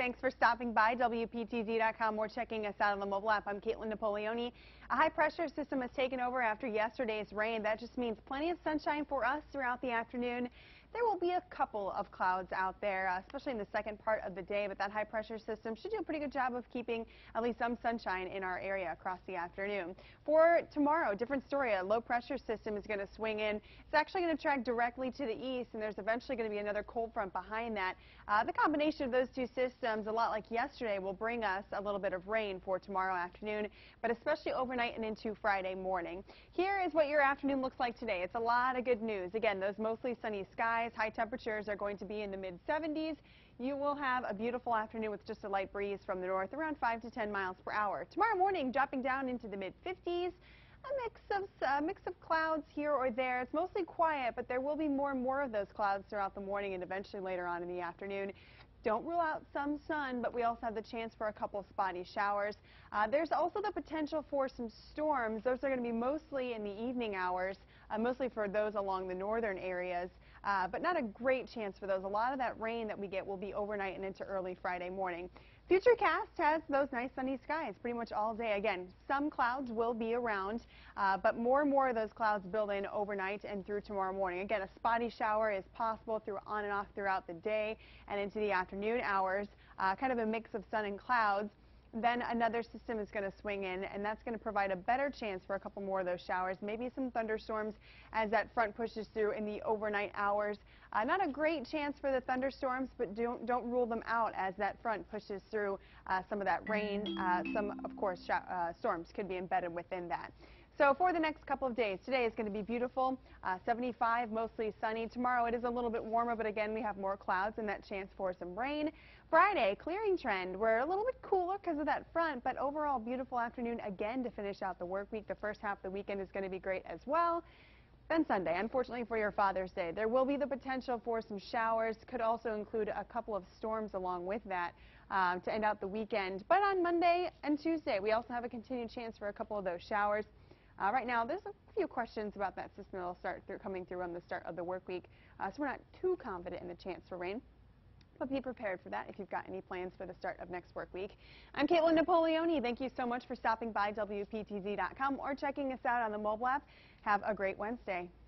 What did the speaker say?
Thanks for stopping by WPTZ.com or checking us out on the mobile app. I'm Caitlin Napoleone. A high-pressure system has taken over after yesterday's rain. That just means plenty of sunshine for us throughout the afternoon. There will be a couple of clouds out there, especially in the second part of the day, but that high-pressure system should do a pretty good job of keeping at least some sunshine in our area across the afternoon. For tomorrow, different story. A low-pressure system is going to swing in. It's actually going to track directly to the east, and there's eventually going to be another cold front behind that. The combination of those two systems, a lot like yesterday, will bring us a little bit of rain for tomorrow afternoon, but especially overnight and into Friday morning. Here is what your afternoon looks like today. It's a lot of good news. Again, those mostly sunny skies. High temperatures are going to be in the mid-70s. You will have a beautiful afternoon with just a light breeze from the north, around 5 to 10 miles per hour. Tomorrow morning, dropping down into the mid-50s. A mix of clouds here or there. It's mostly quiet, but there will be more and more of those clouds throughout the morning and eventually later on in the afternoon. Don't rule out some sun, but we also have the chance for a couple spotty showers. There's also the potential for some storms. Those are going to be mostly in the evening hours, mostly for those along the northern areas, but not a great chance for those. A lot of that rain that we get will be overnight and into early Friday morning. Futurecast has those nice sunny skies pretty much all day. Again, some clouds will be around, but more and more of those clouds build in overnight and through tomorrow morning. Again, a spotty shower is possible on and off throughout the day and into the afternoon hours, kind of a mix of sun and clouds. Then another system is going to swing in, and that's going to provide a better chance for a couple more of those showers, maybe some thunderstorms as that front pushes through in the overnight hours. Not a great chance for the thunderstorms, but don't rule them out as that front pushes through some of that rain. Some, of course, storms could be embedded within that. So for the next couple of days, today is going to be beautiful, 75, mostly sunny. Tomorrow it is a little bit warmer, but again, we have more clouds and that chance for some rain. Friday, clearing trend. We're a little bit cooler because of that front, but overall beautiful afternoon again to finish out the work week. The first half of the weekend is going to be great as well. Then Sunday, unfortunately for your Father's Day, there will be the potential for some showers. Could also include a couple of storms along with that to end out the weekend. But on Monday and Tuesday, we also have a continued chance for a couple of those showers. Right now, there's a few questions about that system that will start coming through on the start of the work week, so we're not too confident in the chance for rain. But be prepared for that if you've got any plans for the start of next work week. I'm Caitlin Napoleone. Thank you so much for stopping by WPTZ.com or checking us out on the mobile app. Have a great Wednesday.